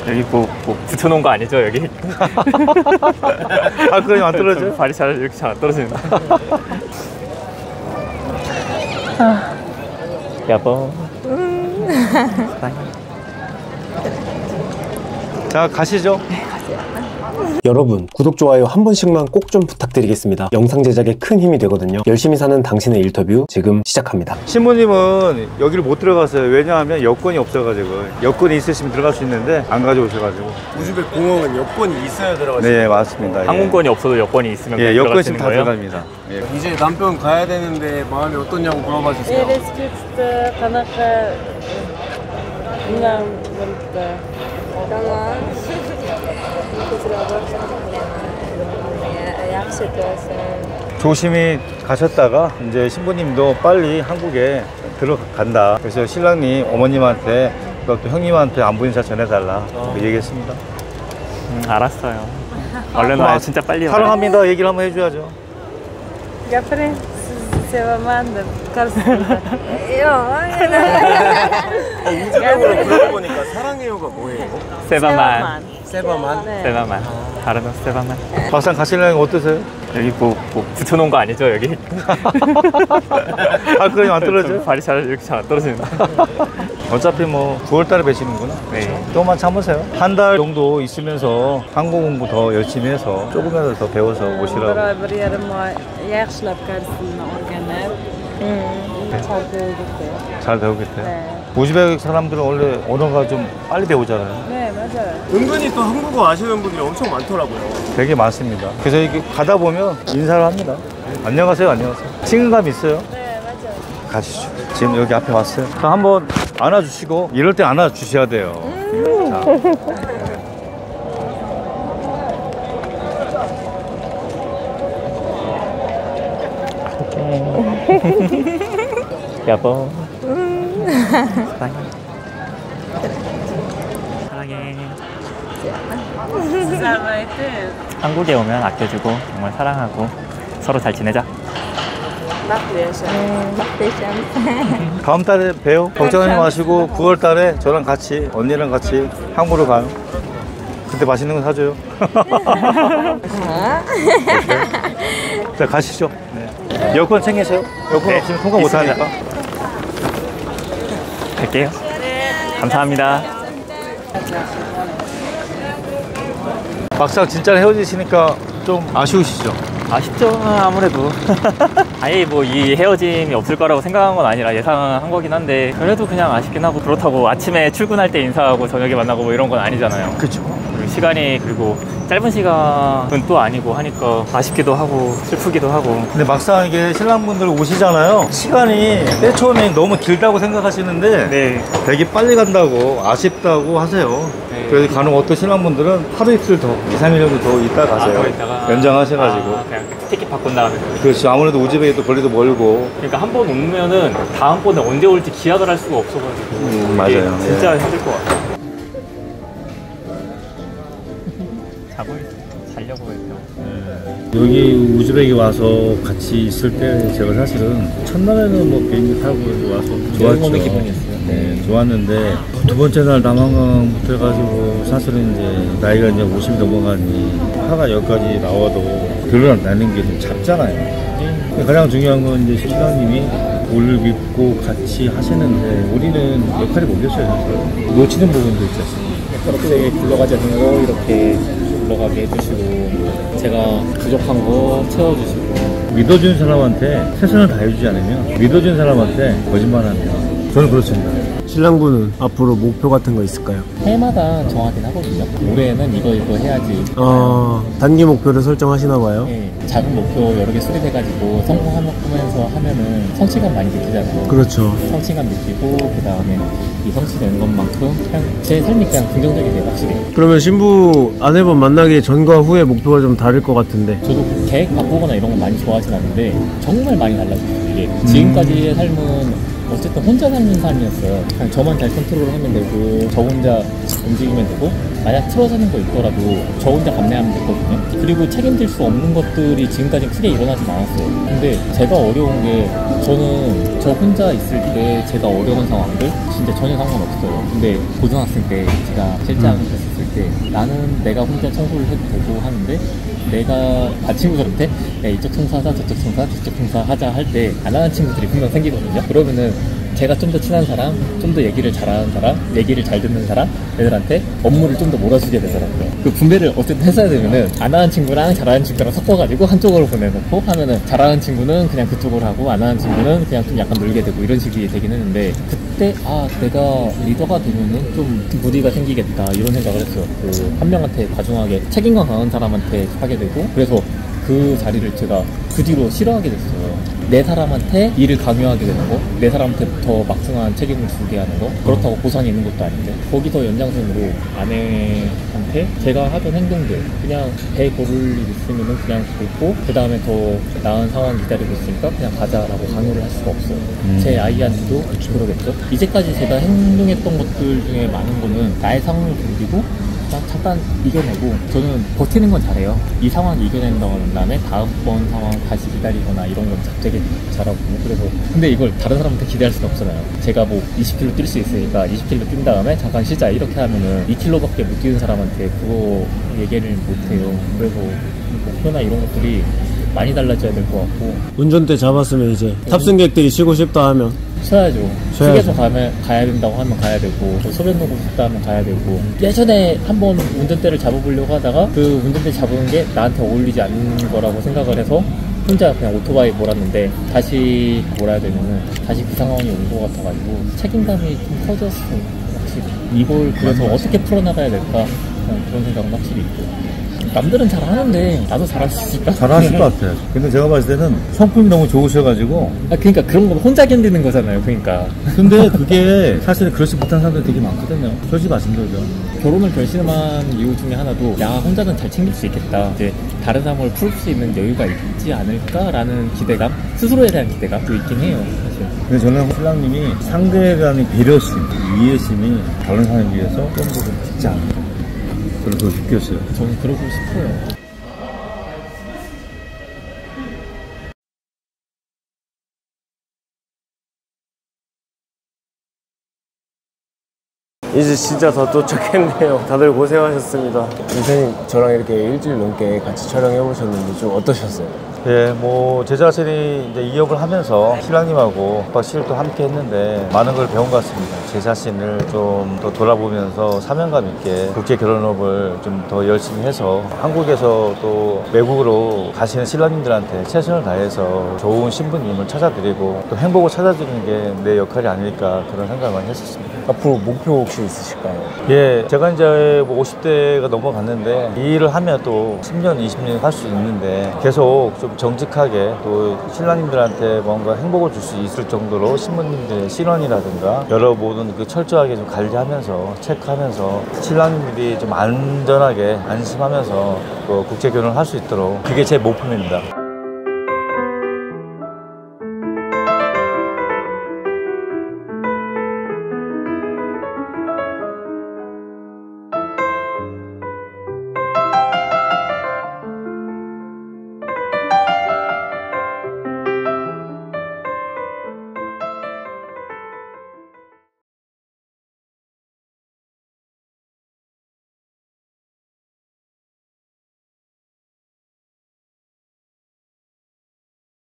여기 뭐 붙여놓은 거 아니죠 여기? 아 그럼 안 떨어져요? 발이 이렇게 잘 안 떨어진다. 여보. 자 가시죠. 여러분 구독, 좋아요 한 번씩만 꼭 좀 부탁드리겠습니다. 영상 제작에 큰 힘이 되거든요. 열심히 사는 당신의 인터뷰 지금 시작합니다. 신부님은 여기를 못 들어갔어요. 왜냐하면 여권이 없어가지고. 여권이 있으시면 들어갈 수 있는데 안 가져오셔가지고. 우즈벡 공항은 여권이 있어야 들어가시죠? 네 맞습니다. 항공권이 없어도 여권이 있으면 예, 여권 있으면 다 거예요? 들어갑니다. 예. 이제 남편 가야 되는데 마음이 어떠냐고 물어봐 주세요. 조심히 가셨다가 이제 신부님도 빨리 한국에 들어간다. 그래서 신랑님 어머님한테 또 형님한테 안부 인사 전해달라 얘기했습니다. 알았어요. 얼른 와요. 진짜 빨리 와요. 사랑합니다 얘기를 한번 해줘야죠. 우즈벡어로 물어보니까 사랑해요가 뭐예요? 세바만. 세바만? 세바만. 다른 세바만. 막상 가시려면 어떠세요? 여기 뭐 붙여놓은 거 아니죠 여기? 아 그럼 안 떨어져요? 발이 이렇게 잘 안 떨어진다. 어차피 뭐 9월달에 뵈시는구나. 네. 조금만 참으세요. 한 달 정도 있으면서 한국 공부 더 열심히 해서 조금이라도 더 배워서 오시라고. 잘 배우겠대요. 네. 우즈벡 사람들은 원래 언어가 좀 빨리 배우잖아요. 네, 맞아요. 은근히 또 한국어 아시는 분들이 엄청 많더라고요. 되게 많습니다. 그래서 이렇게 가다 보면 인사를 합니다. 안녕하세요, 안녕하세요. 친근감이 있어요. 네, 맞아요. 가시죠. 지금 여기 앞에 왔어요. 자, 한번 안아주시고 이럴 때 안아주셔야 돼요. 자. 여보. 사랑해. 한국에 오면 아껴주고 정말 사랑하고 서로 잘 지내자. 다음 달에 봬요. 걱정하지 마시고 9월 달에 저랑 같이 언니랑 같이 한국으로 가요. 그때 맛있는 거 사줘요. 자 가시죠. 네. 여권 챙기세요. 여권 네, 없으면 통과 있습니다. 못하니까. 갈게요. 감사합니다. 막상 진짜 헤어지시니까 좀 아쉬우시죠? 아쉽죠 아무래도. 아예 뭐 이 헤어짐이 없을 거라고 생각한 건 아니라 예상한 거긴 한데 그래도 그냥 아쉽긴 하고, 그렇다고 아침에 출근할 때 인사하고 저녁에 만나고 뭐 이런 건 아니잖아요. 그쵸. 그리고 시간이, 그리고 짧은 시간은 또 아니고 하니까 아쉽기도 하고 슬프기도 하고. 근데 막상 이게 신랑분들 오시잖아요. 시간이 맨 처음에 너무 길다고 생각하시는데 네. 되게 빨리 간다고 아쉽다고 하세요. 네. 그래서 간혹 어떤 신랑분들은 하루 이틀 더 2, 3일 정도 더 있다 가세요. 더 있다가 연장하셔가지고. 그냥 티켓 바꾼 다음에. 그렇죠. 아무래도 우즈벡이 또 거리도 멀고. 그러니까 한 번 오면은 다음번에 언제 올지 기약을 할 수가 없어가지고. 맞아요. 이게 진짜 예. 힘들 것 같아요. 자고 있어. 자려고 했죠. 여기 우즈벡에 와서 같이 있을 때 제가 사실은 첫날에는 뭐 비행기 타고 와서 좋았죠. 기분이었어요. 네, 좋았는데 두 번째 날 남한강부터 해가지고 사실은 이제 나이가 이제 50이 넘어가니 화가 여기까지 나와도 드러나는 게 좀 작잖아요. 가장 중요한 건 이제 신랑님이 우리를 믿고 같이 하시는데 우리는 역할이 뭐겠어요, 사실. 놓치는 부분도 있지 않습니까? 그렇게 굴러가지 않는 거 이렇게 굴러가게 해주시고 제가 부족한 거 채워주시고 믿어준 사람한테 최선을 다해주지 않으면 믿어준 사람한테 거짓말하면 저는 그렇습니다. 신랑분은 앞으로 목표 같은 거 있을까요? 해마다 정하긴 하거든요. 올해는 이거 해야지. 단기 목표를 설정하시나 봐요. 네, 작은 목표 여러 개 수립해가지고 성공하면서 하면은 성취감 많이 느끼잖아요. 그렇죠. 성취감 느끼고 그 다음에 이 성취되는 것만큼 그냥 제 삶이 그냥 긍정적이 돼요, 확실히. 그러면 신부 아내분 만나기 전과 후의 목표가 좀 다를 것 같은데. 저도 계획 바꾸거나 이런 거 많이 좋아하진 않는데 정말 많이 달라졌어요. 이게 지금까지의 삶은 어쨌든 혼자 사는 삶이었어요. 그냥 저만 잘 컨트롤하면 되고 저 혼자 움직이면 되고, 만약 틀어지는 거 있더라도 저 혼자 감내하면 됐거든요. 그리고 책임질 수 없는 것들이 지금까지 크게 일어나진 않았어요. 근데 제가 어려운 게, 저는 저 혼자 있을 때 제가 어려운 상황들 진짜 전혀 상관없어요. 근데 고등학생 때 제가 실장 했을 있을 때 나는 내가 혼자 청소를 해도 되고 하는데 내가 친구들한테 야, 이쪽 청소하자 저쪽 청소하자 할 때 안 하는 친구들이 분명 생기거든요. 그러면은 제가 좀 더 친한 사람, 좀 더 얘기를 잘하는 사람, 얘기를 잘 듣는 사람 애들한테 업무를 좀 더 몰아주게 되더라고요. 그 분배를 어쨌든 했어야 되면은 안 하는 친구랑 잘하는 친구랑 섞어가지고 한쪽으로 보내놓고 하면은 잘하는 친구는 그냥 그쪽으로 하고 안 하는 친구는 그냥 좀 약간 놀게 되고 이런 식이 되긴 했는데 그때 내가 리더가 되면은 좀 무리가 생기겠다 이런 생각을 했어요. 그 한 명한테 과중하게 책임감 강한 사람한테 하게 되고 그래서 그 자리를 제가 그 뒤로 싫어하게 됐어요. 내 사람한테 일을 강요하게 되는 거, 내 사람한테 더 막중한 책임을 주게 하는 거, 그렇다고 보상이 있는 것도 아닌데 거기서 연장선으로 아내한테 제가 하던 행동들 그냥 배 고를 일 있으면은 그냥 긋고 그 다음에 더 나은 상황 기다리고 있으니까 그냥 가자라고 강요를 할 수가 없어요. 제 아이한테도 그러겠죠. 이제까지 제가 행동했던 것들 중에 많은 거는 나의 상황을 견디고 잠깐 이겨내고 저는 버티는 건 잘해요. 이 상황 이겨낸 다음에 다음번 상황 다시 기다리거나 이런 건 되게 잘하거든요. 그래서 근데 이걸 다른 사람한테 기대할 수는 없잖아요. 제가 뭐 20km 뛸 수 있으니까 20km 뛴 다음에 잠깐 쉬자 이렇게 하면은 2km밖에 못 뛰는 사람한테 그거 얘기를 못 해요. 그래서 목표나 이런 것들이 많이 달라져야 될 것 같고 운전대 잡았으면 이제 탑승객들이 쉬고 싶다 하면 쉬어야죠. 휴게소 가야 된다고 하면 가야 되고 소변 놓고 싶다 하면 가야 되고 예전에 한번 운전대를 잡아보려고 하다가 그 운전대 잡은 게 나한테 어울리지 않는 거라고 생각을 해서 혼자 그냥 오토바이 몰았는데 다시 몰아야 되면은 다시 그 상황이 온 것 같아가지고 책임감이 좀 커졌어요. 확실히 이걸 그래서 어떻게 풀어나가야 될까 그런 생각은 확실히 있고 남들은 잘 하는데 나도 잘할 수 있을까? 잘하실 것 같아요. 근데 제가 봤을 때는 성품이 너무 좋으셔가지고. 그러니까 그런 거 혼자 견디는 거잖아요. 그러니까 근데 그게 사실 그렇지 못한 사람들 되게 많거든요. 솔직히 말씀드리죠. 결혼을 결심한 이유 중에 하나도 야 혼자는 잘 챙길 수 있겠다. 이제 다른 사람을 풀 수 있는 여유가 있지 않을까라는 기대감, 스스로에 대한 기대감도 있긴 해요. 사실. 근데 저는 신랑님이 상대에 대한 배려심, 이해심이 다른 사람에 비해서 좀 더 깊지 않아요. 저는 그걸 느꼈어요. 저는 그러고 싶어요. 이제 진짜 더 도착했네요. 다들 고생하셨습니다. 선생님 저랑 이렇게 일주일 넘게 같이 촬영해 보셨는데 좀 어떠셨어요? 예, 뭐 제 자신이 이제 이 역을 하면서 신랑님하고 박실도 함께 했는데 많은 걸 배운 것 같습니다. 제 자신을 좀 더 돌아보면서 사명감 있게 국제 결혼업을 좀 더 열심히 해서 한국에서 또 외국으로 가시는 신랑님들한테 최선을 다해서 좋은 신부님을 찾아드리고 또 행복을 찾아드리는 게 내 역할이 아닐까 그런 생각을 많이 했었습니다. 앞으로 목표 혹시 있으실까요? 예, 제가 이제 뭐 50대가 넘어갔는데 이 일을 하면 또 10년, 20년 할 수 있는데 계속 좀 정직하게 또 신랑님들한테 뭔가 행복을 줄 수 있을 정도로 신부님들의 신원이라든가 여러 모든 그 철저하게 좀 관리하면서 체크하면서 신랑님들이 좀 안전하게 안심하면서 또 국제 결혼을 할 수 있도록 그게 제 목표입니다.